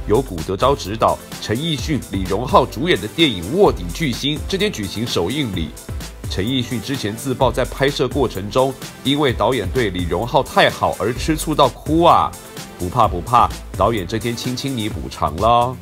由古德昭执导、陈奕迅、李荣浩主演的电影《卧底巨星》这天举行首映礼。陈奕迅之前自曝在拍摄过程中，因为导演对李荣浩太好而吃醋到哭啊！不怕不怕，导演这天亲亲你补偿了。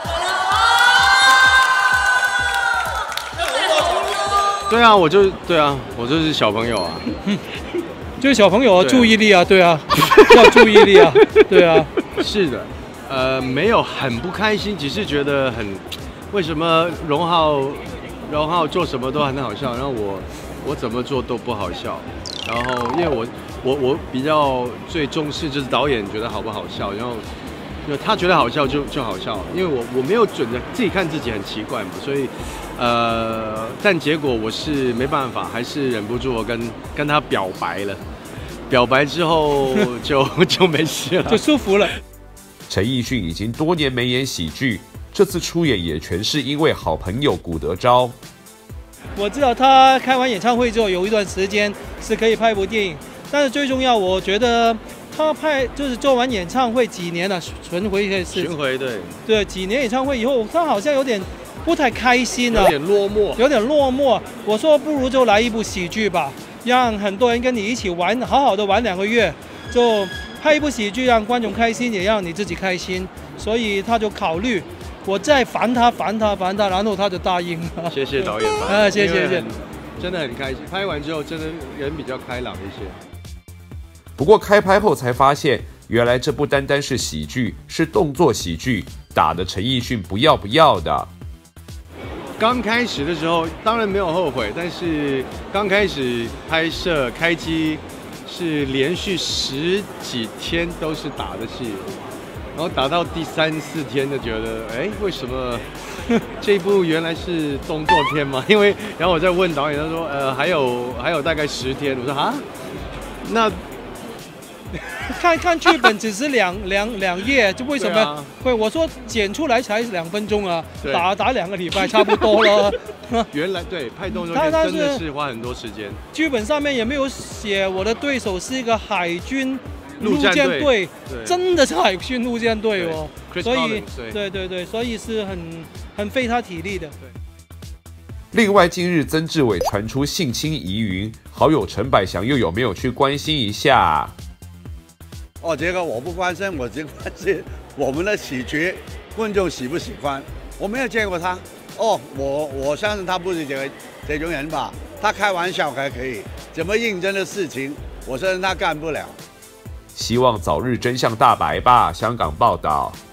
对啊，我就是小朋友啊， 就是小朋友啊，注意力啊，对啊，要注意力啊，对啊， 是的，没有很不开心，只是觉得为什么荣浩做什么都很好笑，然后我怎么做都不好笑，然后因为我比较最重视就是导演觉得好不好笑，然后因为他觉得好笑就好笑，因为我没有准的自己看自己很奇怪嘛，所以但结果我是没办法，还是忍不住我跟他表白了，表白之后就没事了， 就舒服了。 陈奕迅已经多年没演喜剧，这次出演也全是因为好朋友古德昭。 我知道他开完演唱会之后有一段时间是可以拍一部电影，但是最重要，我觉得他就是做完演唱会几年了，巡回对几年演唱会以后，他好像有点不太开心了，有点落寞。我说不如就来一部喜剧吧，让很多人跟你一起玩，好好的玩2个月，就拍一部喜剧，让观众开心，也让你自己开心。所以他就考虑，我再烦他，然后他就答应了。 谢谢导演吧。 谢谢。 真的很开心，拍完之后真的人比较开朗一些。 不过开拍后才发现，原来这不单单是喜剧，是动作喜剧，打得陈奕迅不要的。 刚开始的时候当然没有后悔，但是刚开始拍摄开机是连续10几天都是打的戏，然后打到第3、4天就觉得，为什么这一部原来是动作片吗？因为然后我再问导演，他说，还有大概10天，我说啊，那。 看剧本只是两页，就为什么会？我说剪出来才2分钟啊，打2个礼拜差不多了。 原来对拍动作片真的是花很多时间。剧本上面也没有写我的对手是一个海军陆战队，真的是海军陆战队哦。所以对，所以是很费他体力的。 另外，近日曾志伟传出性侵疑云，好友陈百祥又有没有去关心一下？ 这个我不关心，我只关心我们的喜剧观众喜不喜欢。我没有见过他，我相信他不是这种人吧？他开玩笑还可以，怎么认真的事情，我相信他干不了。 希望早日真相大白吧。香港报道。